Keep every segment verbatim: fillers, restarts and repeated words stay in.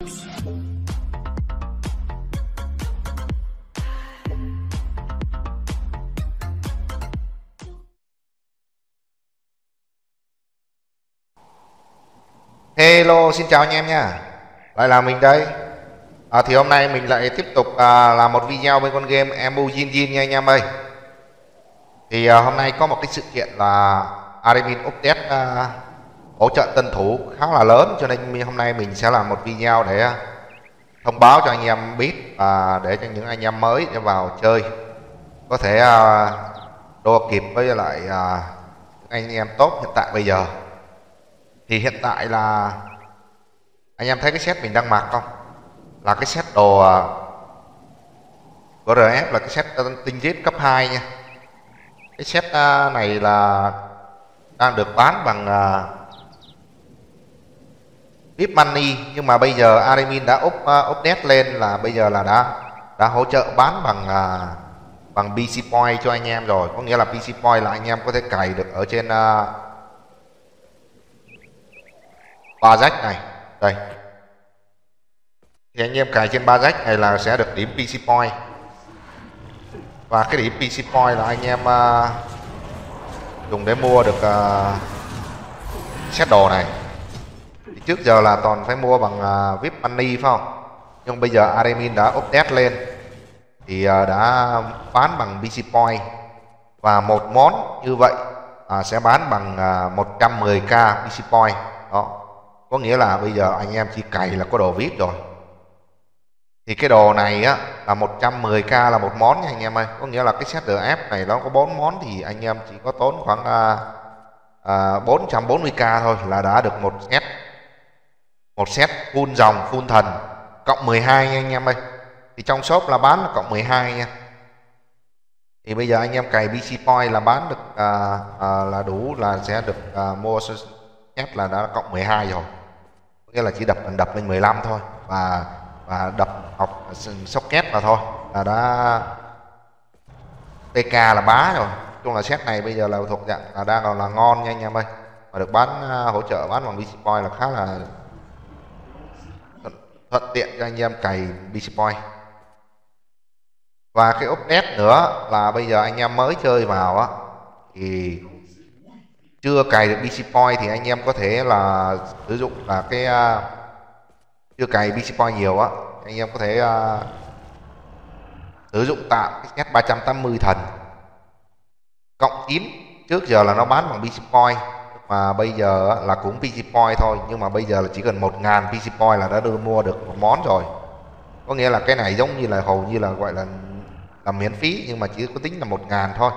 Hello, xin chào anh em nha. Lại là mình đây. À, thì hôm nay mình lại tiếp tục à, làm một video với con game Emu Jin Jin nha anh em ơi. Thì à, hôm nay có một cái sự kiện là Admin Update à, hỗ trợ tân thủ khá là lớn, cho nên hôm nay mình sẽ làm một video để à, thông báo cho anh em biết và để cho những anh em mới để vào chơi có thể à, đua kịp với lại à, anh em tốt hiện tại bây giờ. Thì hiện tại là anh em thấy cái set mình đang mặc không? Là cái set đồ uh, của rờ ép, là cái set tinh giết cấp hai nha. Cái set uh, này là đang được bán bằng uh, vê i pê Money, nhưng mà bây giờ admin đã up uh, update lên là bây giờ là đã đã hỗ trợ bán bằng uh, bằng pê xê Point cho anh em rồi. Có nghĩa là pê xê Point là anh em có thể cài được ở trên uh, ba rách này đây. Thì anh em cài trên ba rách này là sẽ được điểm pê xê Point. Và cái điểm pê xê Point là anh em uh, dùng để mua được uh, set đồ này. Thì trước giờ là toàn phải mua bằng uh, vê i pê Money phải không? Nhưng bây giờ admin đã update lên thì uh, đã bán bằng pê xê Point. Và một món như vậy uh, sẽ bán bằng uh, một trăm mười k pê xê Point. Đó. Có nghĩa là bây giờ anh em chỉ cày là có đồ vê i pê rồi. Thì cái đồ này á là một trăm mười k là một món nha anh em ơi. Có nghĩa là cái set rờ ép này nó có bốn món thì anh em chỉ có tốn khoảng uh, uh, bốn trăm bốn mươi k thôi là đã được một set. Một set full dòng, full thần, cộng mười hai nha anh em ơi. Thì trong shop là bán là cộng mười hai nha. Thì bây giờ anh em cày pê xê Point là bán được uh, uh, là đủ, là sẽ được uh, mua set là đã cộng mười hai rồi. Có nghĩa là chỉ đập đập lên mười lăm thôi, và và đập học socket là thôi là đã tê ca là bá rồi. Nói chung là set này bây giờ là thuộc dạng là đang còn là ngon nha anh em ơi, và được bán uh, hỗ trợ bán bằng pê xê Point là khá là thuận, thuận tiện cho anh em cày pê xê Point. Và cái update nữa là bây giờ anh em mới chơi vào á thì chưa cài được pê xê Point thì anh em có thể là sử dụng là cái uh, chưa cài pê xê Point nhiều á, anh em có thể uh, sử dụng tạm cái set ba trăm tám mươi thần cộng chín. Trước giờ là nó bán bằng pê xê Point, mà bây giờ là cũng pê xê Point thôi, nhưng mà bây giờ là chỉ cần một ngàn pê xê Point là đã đưa mua được một món rồi. Có nghĩa là cái này giống như là hầu như là gọi là là miễn phí, nhưng mà chỉ có tính là một ngàn thôi.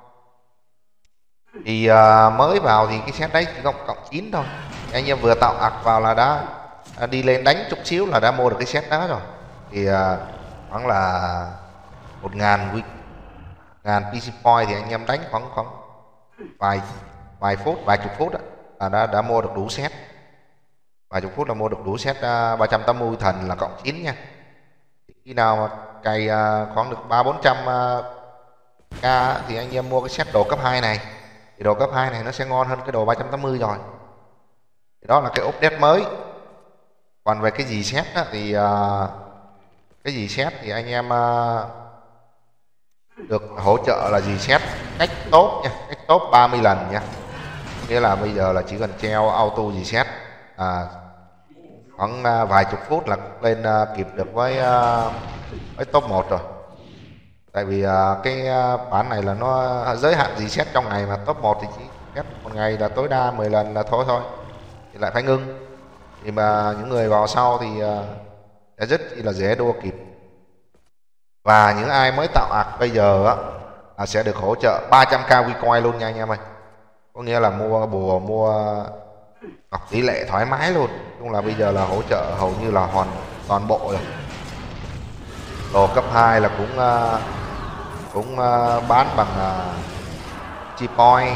Thì uh, mới vào thì cái set đấy chỉ cộng cộng chín thôi. Anh em vừa tạo ạc vào là đã, đã đi lên đánh chút xíu là đã mua được cái set đó rồi. Thì uh, khoảng là một ngàn ngàn pê xê Point thì anh em đánh khoảng khoảng vài vài phút, vài chục phút đó, là đã đã mua được đủ set. Vài chục phút là mua được đủ set uh, ba trăm tám mươi thần là cộng chín nha. Khi nào mà cày uh, khoảng được ba bốn trăm uh, k thì anh em mua cái set đồ cấp hai này. Thì đồ cấp hai này nó sẽ ngon hơn cái đồ ba trăm tám mươi rồi. Thì đó là cái update mới. Còn về cái gì set á, thì uh, cái gì set thì anh em uh, được hỗ trợ là gì set cách tốt nha, cách tốt ba mươi lần nha. Nghĩa là bây giờ là chỉ cần treo auto gì set à, khoảng uh, vài chục phút là lên uh, kịp được với uh, với top một rồi. Tại vì uh, cái uh, bản này là nó giới hạn gì set trong ngày, mà top một thì chỉ phép một ngày là tối đa mười lần là thôi thôi thì lại phải ngưng. Thì mà những người vào sau thì uh, sẽ rất là dễ đua kịp. Và những ai mới tạo ạc bây giờ á là sẽ được hỗ trợ ba trăm k Vcoin luôn nha anh em ơi. Có nghĩa là mua bùa, mua học tỷ lệ thoải mái luôn. Chung là bây giờ là hỗ trợ hầu như là hoàn toàn bộ rồi. Đồ cấp hai là cũng uh, cũng uh, bán bằng uh, chi point.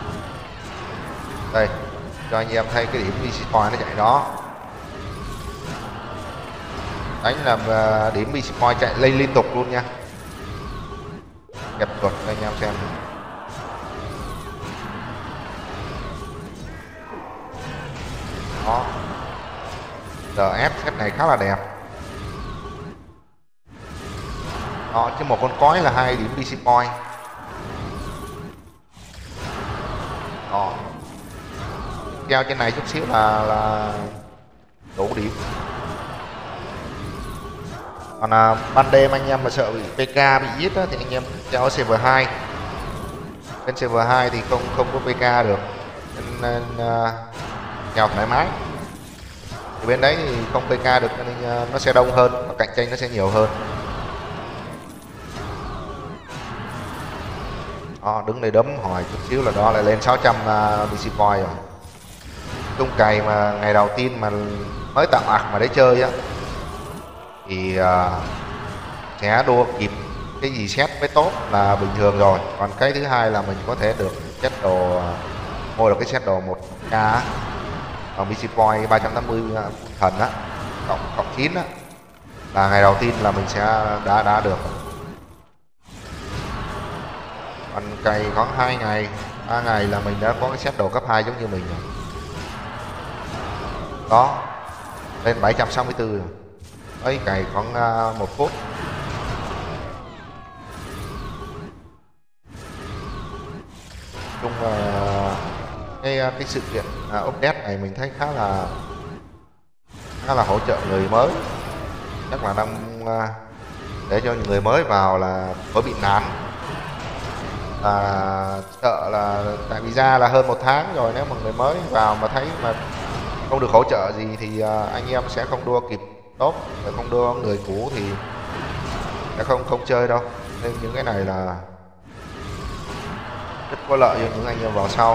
Đây cho anh em thấy cái điểm pê xê Point nó chạy đó. Đánh là uh, điểm pê xê Point chạy lên liên tục luôn nha. Đẹp luật cho anh em xem. Đó. rờ ép set này khá là đẹp. Đó, chứ một con cói là hai điểm bê xê point. Đó. Treo trên này chút xíu là là đủ điểm. Còn à, ban đêm anh em mà sợ bị pê ca bị giết á, thì anh em treo server hai. Bên server hai thì không không có pê ca được, nên, nên uh, treo thoải mái. Thì bên đấy thì không pê ca được nên uh, nó sẽ đông hơn và cạnh tranh nó sẽ nhiều hơn. Đó, đứng đây đấm hỏi chút xíu là đó lại lên sáu trăm uh, bê xê point rồi. Tung cày mà ngày đầu tiên mà mới tạo ạc mà để chơi á thì uh, sẽ đua kịp cái gì set với tốt là bình thường rồi. Còn cái thứ hai là mình có thể được set đồ uh, mua được cái set đồ một k còn bê xê point ba trăm tám mươi uh, thần á cộng cộng chín á là ngày đầu tiên là mình sẽ đã đã được. Còn cày khoảng hai ngày ba ngày là mình đã có cái set đồ cấp hai giống như mình rồi. Đó, lên bảy trăm sáu mươi tư rồi. Ấy cày khoảng uh, một phút. Chung uh, cái cái sự kiện uh, update này mình thấy khá là khá là hỗ trợ người mới. Chắc là đang uh, để cho người mới vào là mới bị nản. À, sợ là tại vì ra là hơn một tháng rồi, nếu mà người mới vào mà thấy mà không được hỗ trợ gì thì uh, anh em sẽ không đua kịp tốt, và không đua người cũ thì sẽ không không chơi đâu. Nên những cái này là rất có lợi cho những anh em vào sau.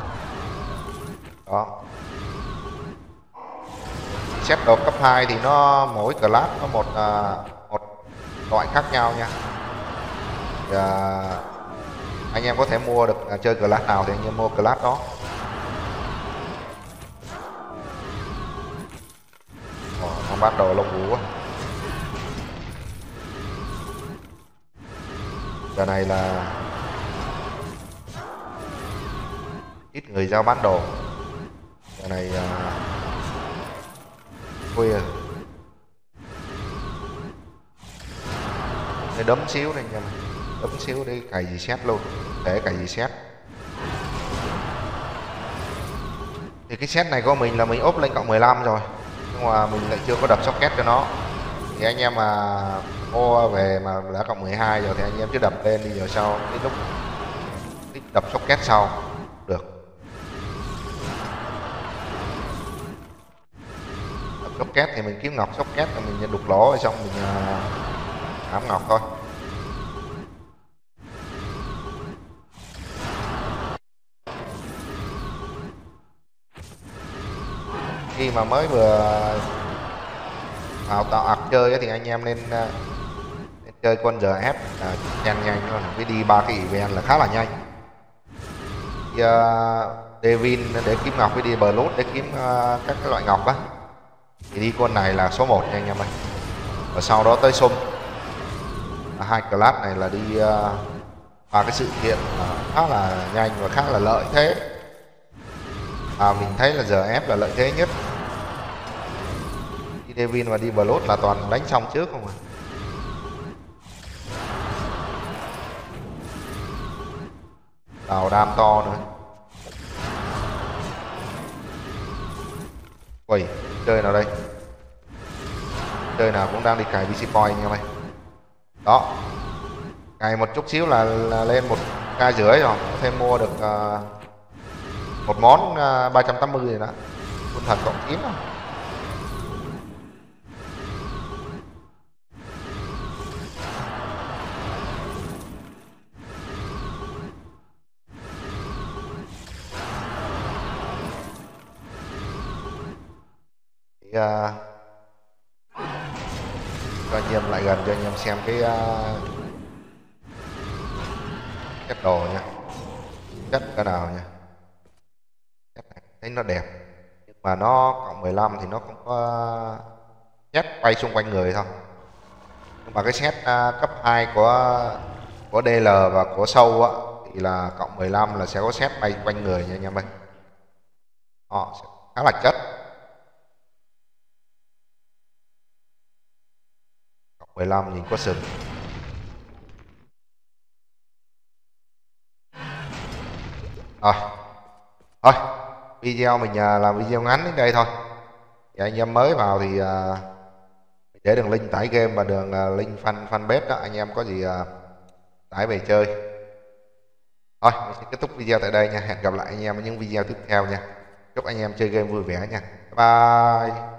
Đó, set đồ cấp hai thì nó mỗi class có một uh, một loại khác nhau nha. Và anh em có thể mua được uh, chơi class nào thì anh em mua class đó. Ồ, nó bắt đầu lông vũ quá. Giờ này là ít người giao bán đồ. Giờ này uh, khuya. Để đấm xíu đây nha, đấm xíu đi cày gì xét luôn, để cày gì xét. Thì cái set này của mình là mình ốp lên cộng mười lăm rồi, nhưng mà mình lại chưa có đập socket cho nó. Thì anh em mà mua về mà đã cộng mười hai rồi thì anh em cứ đập lên đi, rồi sau cái lúc đập socket sau được. Đập socket thì mình kiếm ngọc socket rồi mình đục lỗ rồi xong mình ám ngọc thôi. Khi mà mới vừa vào tạo ạc chơi thì anh em nên, nên chơi con rờ ép là nhanh nhanh thôi, với đi ba cái event là khá là nhanh. Thì, uh, Devin để kiếm ngọc với đi Blood để kiếm uh, các cái loại ngọc á, thì đi con này là số một nha anh em ơi. Và sau đó tới sum, hai class này là đi uh, ba cái sự kiện uh, khá là nhanh và khá là lợi thế. À, mình thấy là rờ ép là lợi thế nhất. Đi Devin và đi Blood là toàn đánh xong trước không à. Đào đam to nữa. Ui, chơi nào đây? Chơi nào cũng đang đi cài bê xê point nha mày. Đó, cài một chút xíu là, là lên một ca rưỡi rồi. Có thêm mua được uh, một món uh, ba trăm tám mươi rồi đó. Quân thần cộng chín rồi. Uh, cho anh em lại gần cho anh em xem cái uh, chất đồ nha, chất cái nào nha. Chất này thấy nó đẹp nhưng mà nó cộng mười lăm thì nó không có chất quay xung quanh người thôi. Nhưng mà cái set uh, cấp hai của của đê lờ và của sâu á thì là cộng mười lăm là sẽ có set bay quanh người nha anh em ơi. Họ sẽ khá là chất. mười lăm nhìn có sừng. Rồi thôi video mình à, làm video ngắn đến đây thôi. Thì anh em mới vào thì à, để đường link tải game và đường à, link fan fanpage đó, anh em có gì à, tải về chơi. Thôi mình sẽ kết thúc video tại đây nha, hẹn gặp lại anh em ở những video tiếp theo nha. Chúc anh em chơi game vui vẻ nha, bye bye.